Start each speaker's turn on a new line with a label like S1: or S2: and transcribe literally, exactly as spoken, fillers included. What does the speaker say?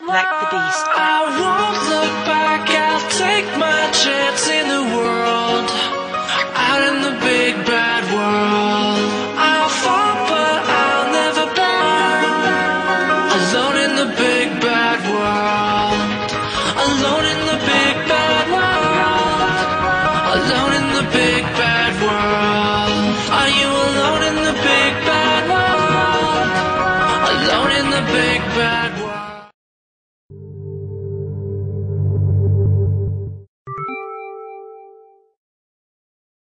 S1: like the beast.
S2: I won't look back, I'll take my chance in the world, out in the big bad world. I'll fall but I'll never bend, alone in the big bad world, alone in the big bad world, alone in the big bad world. Are you alone in the big bad world, alone in the big bad world?